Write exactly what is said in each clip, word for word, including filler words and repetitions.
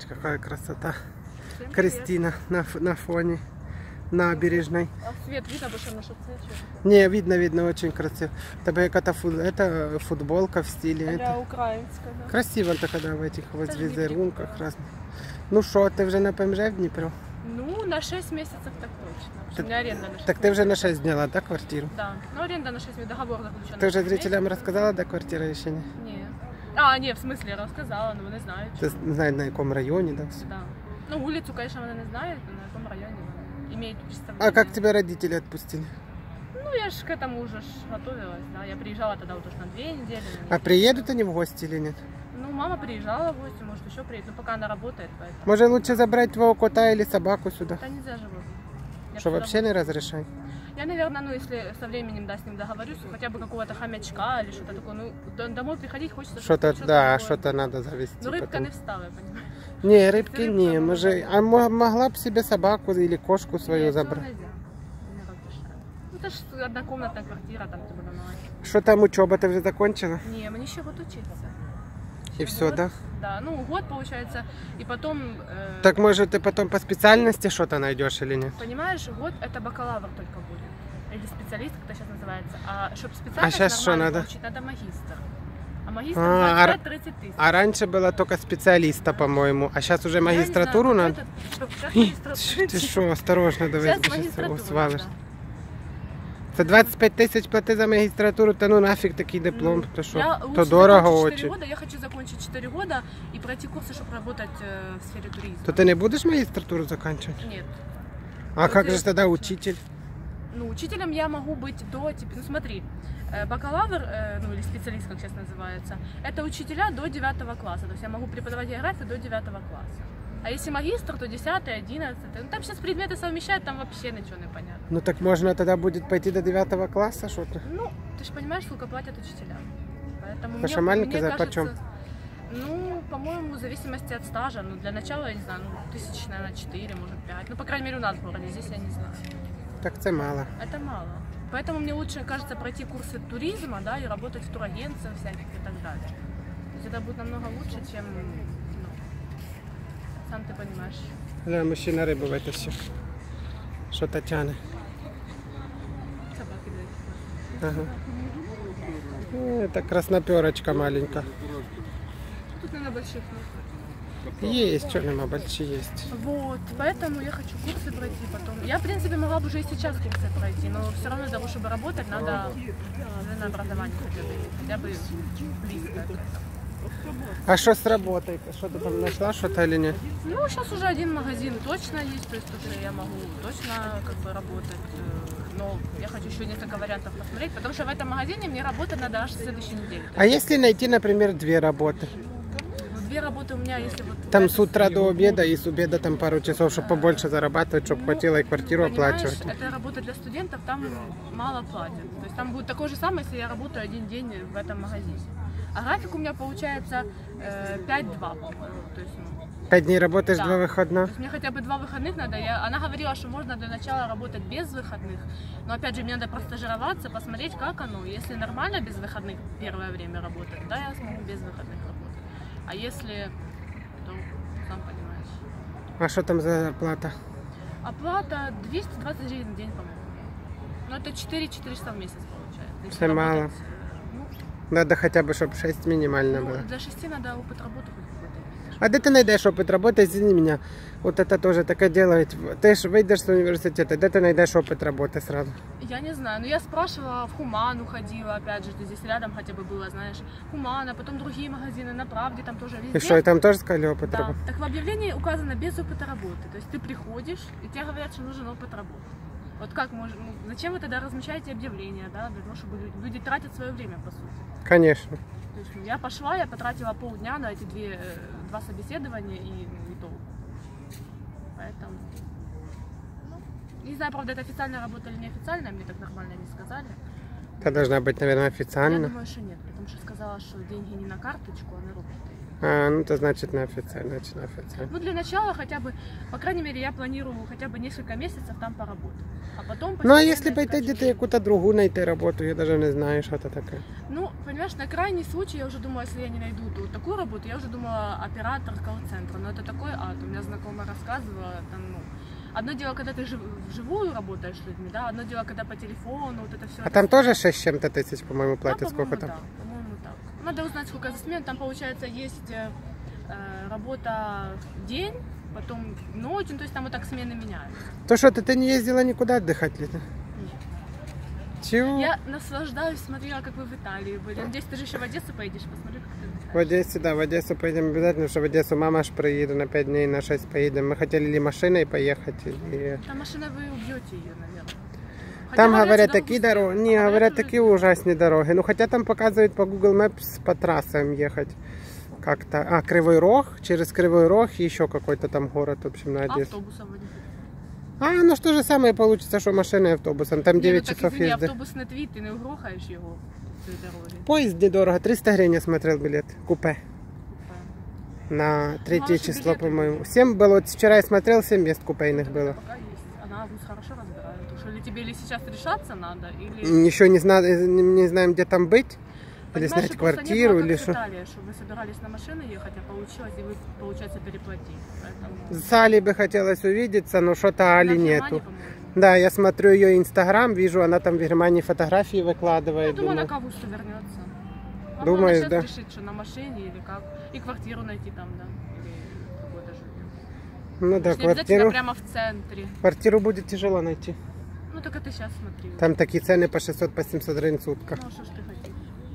какая красота. Всем Кристина на, на фоне набережной. А свет видно, потому что на шоссе? Не, видно, видно, очень красиво. Тебе какая-то фут... это футболка в стиле. Это это... украинская, да. Красиво так, когда в этих вот визерунках разных. Ну что, ты уже на ПМЖ в Днепре? Ну, на шесть месяцев так точно. Ты... У меня аренда на шесть. Так ты уже на шесть сняла, да, квартиру? Да. Ну, аренда на шесть месяцев, договор заключен. Ты уже зрителям рассказала, да, квартира еще не? Нет. А, ні, в смысле, я розказала, но вони знають. Ти знаєш, на якому районі, да? Да. Ну, улицу, конечно, вони не знають, но на якому районі вони имеют представление. А как тебя родители отпустили? Ну, я ж к этому уже ж готовилась, да. Я приезжала тогда вот уж на две недели. На а приедут они в гости или нет? Ну, мама приезжала в гости, может, еще приедет, но пока она работает, поэтому... Может, лучше забрать твоего кота или собаку сюда? Да нельзя животных. Что, вообще не разрешай? Я, наверное, ну, если со временем, да, с ним договорюсь, хотя бы какого-то хомячка или что-то такое, ну, домой приходить хочется... Что-то, да, что-то надо завести. Ну, рыбка потом. не встала, понимаешь? Не, рыбки рыбка не, мы же... А могла бы себе собаку или кошку свою Нет, забрать? нельзя. Не разрешаю. Ну, это же однокомнатная квартира, там, типа, на. Что там, учеба ты уже закончила? Не, мне еще год учиться. И все, год, да? Да, ну, год получается, и потом... Э, так, может, ты потом по специальности что-то найдешь или нет? Понимаешь, год это бакалавр только будет. Или специалист, как это сейчас называется. А чтобы специальность а сейчас что надо? Получить, надо магистр. А магистр а, двадцать пять тридцать тысяч. А раньше было только специалиста, по-моему. А сейчас уже магистратуру знаю, надо? Это, ты что, осторожно, давай сейчас свалишь. За двадцать пять тысяч плати за магистратуру, то ну нафиг такий диплом, то что? Я то дорого очень. года, я хочу закончить четыре года и пройти курсы, чтобы работать э, в сфере туризма. То ты не будешь магистратуру заканчивать? Нет. А то как ты... же тогда учитель? Ну, учителем я могу быть до, типа, ну смотри, э, бакалавр, э, ну или специалист, как сейчас называется, это учителя до девятого класса, то есть я могу преподавать географию до девятого класса. А если магистр, то десятый, одиннадцатый. Ну там сейчас предметы совмещают, там вообще ничего не понятно. Ну так можно тогда будет пойти до девятого класса, что-то? Ну, ты же понимаешь, сколько платят учителям. Поэтому Потому мне, маленький за кажется, почем? Ну, по-моему, в зависимости от стажа. Ну, для начала, я не знаю, ну, тысяч, наверное, четыре, может, пять. Ну, по крайней мере, у нас в городе, здесь я не знаю. Так это мало. Это мало. Поэтому мне лучше, кажется, пройти курсы туризма, да, и работать в турагентствах всяких и так далее. То есть это будет намного лучше, чем, ну, сам ты понимаешь. Да, мужчина рыбу в это все. Что-то тянет. Собаки, да. Ага. Это красноперочка маленькая. Тут, наверное, больших нет. Есть, что нема, большие есть. Вот, поэтому я хочу курсы пройти потом. Я, в принципе, могла бы уже и сейчас курсы пройти, но все равно для того, чтобы работать, надо на образование хотя бы, хотя бы близко. А что с работой? Что ты там нашла что-то или нет? Ну, сейчас уже один магазин точно есть, то есть уже я могу точно как бы работать. Но я хочу еще несколько вариантов посмотреть, потому что в этом магазине мне работать надо аж в следующей неделе. А если найти, например, две работы? Ну, две работы у меня, если вот... Там с утра до обеда и с обеда там пару часов, чтобы побольше зарабатывать, чтобы ну, хватило и квартиру оплачивать. Это работа для студентов, там мало платят. То есть там будет такое же самое, если я работаю один день в этом магазине. А график у меня получается э, пять-два, по-моему. Ну, Пять дней работаешь, да. два выходных? То есть мне хотя бы два выходных надо. Я, она говорила, что можно для начала работать без выходных. Но опять же, мне надо простажироваться, посмотреть, как оно. Если нормально без выходных первое время работать, да, я смогу без выходных работать. А если, то сам понимаешь. А что там за зарплата? Оплата двести двадцать гривен в день, по-моему. Ну это четыре-четыреста в месяц получается. Все мало. Надо хотя бы, чтобы шесть минимально ну, было. Для шести надо опыт работы какой-то. А где ты найдешь опыт работы? Извини меня. Вот это тоже такое делает. Ты же выйдешь с университета, где ты найдешь опыт работы сразу? Я не знаю. Но я спрашивала, в Хуману ходила, опять же, ты здесь рядом хотя бы было, знаешь. Хумана, потом другие магазины, на Правде, там тоже везде. И что, и там тоже сказали опыт да. работы? Так в объявлении указано без опыта работы. То есть ты приходишь, и тебе говорят, что нужен опыт работы. Вот как можно, ну, зачем вы тогда размещаете объявления, да, для того, чтобы люди, люди тратят свое время, по сути. Конечно. То есть, ну, я пошла, я потратила полдня на эти две, два собеседования и ну, и то. Поэтому, ну, не знаю, правда, это официальная работа или неофициальная, мне так нормально не сказали. Это должна быть, наверное, официально. Я думаю, что нет, потому что сказала, что деньги не на карточку, а на руки. А, ну это значит неофициально, значит неофициально. Ну, для начала хотя бы, по крайней мере, я планирую хотя бы несколько месяцев там поработать. А потом... Ну, а если постепенно пойти искать где-то уже. какую-то другую найти работу, я даже не знаю, что это такое. Ну, понимаешь, на крайний случай, я уже думала, если я не найду то такую работу, я уже думала оператор колл-центра. Но это такой ад. У меня знакомая рассказывала, там, ну, одно дело, когда ты жив, вживую работаешь с людьми, да, одно дело, когда по телефону, вот это все. А там тоже шесть с чем-то тысяч, по-моему, да, платят. по-моему, Сколько там? Да, по-моему, так. Надо узнать, сколько за смену. Там, получается, есть э, работа день, потом ночь, ну, то есть там вот так смены меняются. То что, ты, ты не ездила никуда отдыхать ли? Нет. Чего? Я наслаждаюсь, смотрела, как вы в Италии были. Надеюсь, ты же еще в Одессу поедешь, посмотри, как ты В отдыхаешь. Одессе, да, в Одессу поедем обязательно, что в Одессу мама аж приедет на пять дней, на шесть поедем. Мы хотели ли машиной поехать, или... Там машина, вы убьете ее, наверное. Хотя, Там говорят сюда такие быстрее. дороги, не, А говорят уже- такие ужасные дороги. Ну хотя там показывают по Google Maps по трассам ехать как-то. А, Кривой Рог, через Кривой Рог и еще какой-то там город, в общем, на Одессу. Автобусом водить. А, ну что же самое получится, что машиной и автобусом. Там Ні, девять ну, так, часов извини, езды. автобус не твій, ти не угрохаєш його цієї дороги. Поезд недорого, триста гривен я смотрел билет, купе. На третье Хороший число, билет. по-моему. семь было, вот вчера я смотрел, семь мест купейных было. Пока есть. Она август хорошо разбирает. Так что или тебе или сейчас решаться надо, или... Еще не, зна... не не знаем, где там быть. Или Понимаешь, снять что просто не квартиру, было, как или в что. Италии, что вы собирались на машину ехать, а получилось, и вы, получается, переплатили. Поэтому... С Али бы хотелось увидеться, но что-то Али Она в Германии, нету. по-моему. Да, я смотрю ее инстаграм, вижу, она там в Германии фотографии Я выкладывает. думаю, она думаю, к августу вернется. Вам Думаешь, надо да? сейчас решить, что на машине или как. И квартиру найти там, да. Или какое-то жилье. Ну да, Не обязательно квартиру, прямо в центре. квартиру будет тяжело найти. Ну так это сейчас смотри. Там такие цены по шестьсот, по семьсот гривен сутка. Ну, что ж ты хотишь?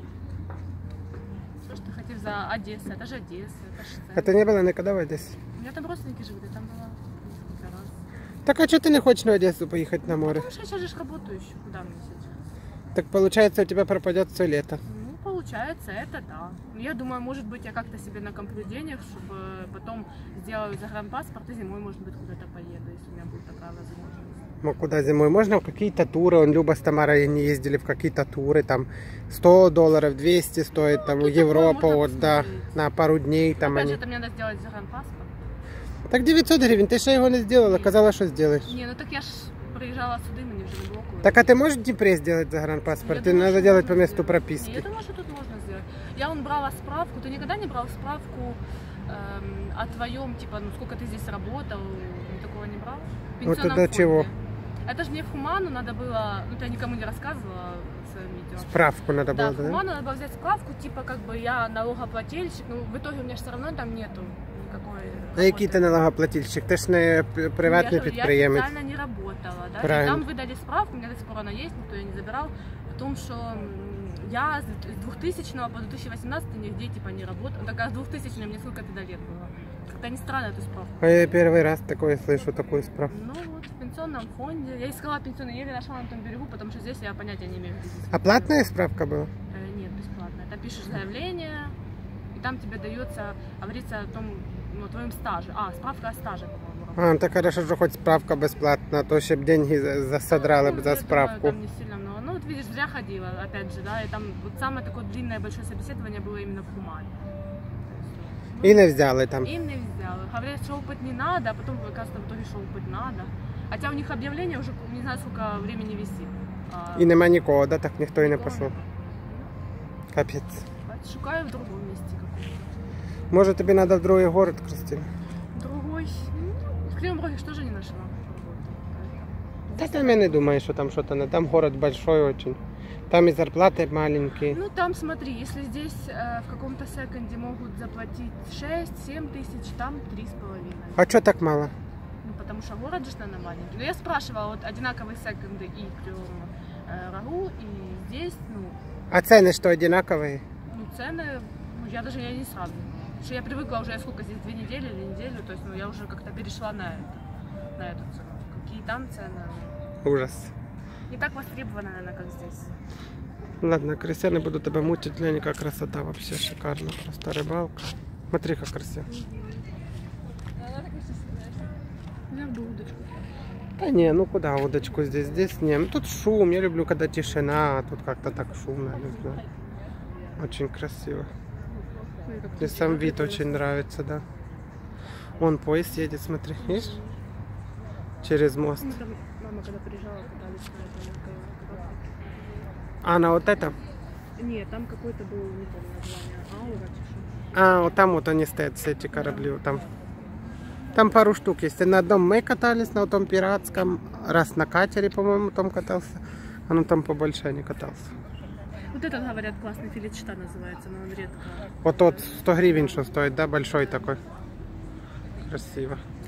Что ж ты хотишь за Одессу? Это же Одесса, это же центр. А ты не была никогда в Одессе? У меня там родственники живут, я там была несколько раз. Так а что ты не хочешь на Одессу поехать на море? Потому что я сейчас же работаю еще. Куда мне сейчас? Так получается, у тебя пропадет все лето. Ну, получается, это да. Ну, я думаю, может быть, я как-то себе накоплю денег, чтобы потом сделаю загранпаспорт и зимой, может быть, куда-то поеду, если у меня будет такая возможность. Ну куда зимой? Можно в какие-то туры. Он Люба с Тамарой они ездили в какие-то туры. Там сто долларов, двести стоит. Там Ну, Европа, такое вот, можно да, посмотреть. на пару дней там Опять они. же, это мне надо сделать загранпаспорт. Так девятьсот гривен, ты же его не сделала, казалось, что сделаешь. Не, ну так я ж приезжала сюда, мне вже не блокують. Так а ты можешь в Днепре сделать загранпаспорт? Я Ты думаю, надо что делать по можно месту сделать. прописки. Не, я думаю, что тут можно сделать. Я вон брала справку. Ты никогда не брал справку эм, о твоем, типа, ну сколько ты здесь работал? Ни такого не брал? В Вот пенсионном это фонде. чего? Это же мне в Хуману надо было, ну, это я никому не рассказывала в своем видео. Справку надо Да, было, в да? Хуману надо было взять справку, типа, как бы я налогоплательщик, ну, в итоге у меня же все равно там нету никакой А який ти работы. налогоплательщик? Ти ж не п- приватний я, же- підприємець. Я специально не работала, да, Правильно. и там выдали справку, у меня до сих пор она есть, никто ее не забирал, о том, что м, я с двухтысячного по две тысячи восемнадцатый нигде, типа, не работала, так а с двухтысячного мне сколько тогда лет было. Как-то не странно эту справку. А я первый раз такое слышу, такую справку. Ну вот, в пенсионном фонде. Я искала пенсионный, еле нашла на том берегу, потому что здесь я понятия не имею, где здесь. А платная справка была? Э, Нет, бесплатно. Ты пишешь заявление, и там тебе дается, говорится о том, ну, о твоем стаже. А, справка о стаже, по-моему. А, так хорошо, що хоч справка безплатна, а то ще б деньги за- засодрали б Ну, за я справку. думаю, там не сильно много. Ну, вот видишь, зря ходила, опять же, да, и там вот самое такое длинное большое собеседование было именно в Хумане. І не взяли там. Им не взяла. Говорят, что опыт не надо, а потом, оказывается, в итоге, что опыт надо. Хотя у них объявление уже не знаю, сколько времени висит. А, І нема нікого, да? Так ніхто і не никого пішов. нет. Капець. Шукаю в другом месте каком-то. Може тобі треба в другий город, Кристина? Другой. Ну, в Кривом Роге что же не нашла? Та там я не думаю, що там щось не. Там город большой очень. Там и зарплаты маленькие. Ну там смотри, если здесь э, в каком-то секонде могут заплатить шесть-семь тысяч, там три с половиной. А что так мало? Ну потому что город же, наверное, маленький. Но я спрашивала, вот одинаковые секонды и в Кривом э, Рогу, и здесь, ну, А цены что, одинаковые? ну цены, ну я даже я не сравниваю. Потому что я привыкла уже, я сколько здесь, две недели или неделю, то есть ну я уже как-то перешла на это, на эту цену. Какие там цены, Ужас. не так востребованы, наверное, как здесь. Ладно, Кристина, не буду тебя мучить. Глянь, какая красота вообще шикарно. Просто рыбалка. Смотри, как красиво. Я бы удочку. Да не, ну куда удочку здесь? Здесь не. Ну тут шум. Я люблю, когда тишина, а тут как-то так шумно, не знаю. Очень красиво. Смотри, как Мне птички сам вид прикольно. очень нравится, да. Вон поезд едет, смотри, видишь? Через мост. Мы там, мама когда приезжала, катались на этом каталке. А, на вот это? Нет, там какой-то был, не помню название, Аура, чешу. А, вот там вот они стоят, все эти корабли. Вот там. Там пару штук есть. На одном мы катались, на том пиратском. Раз на катере, по-моему, там катался. А ну там побольше я не катался. Вот этот, говорят, классный филетчата называется, но он редко. Вот тот сто гривен, что стоит, да, большой такой. Красиво.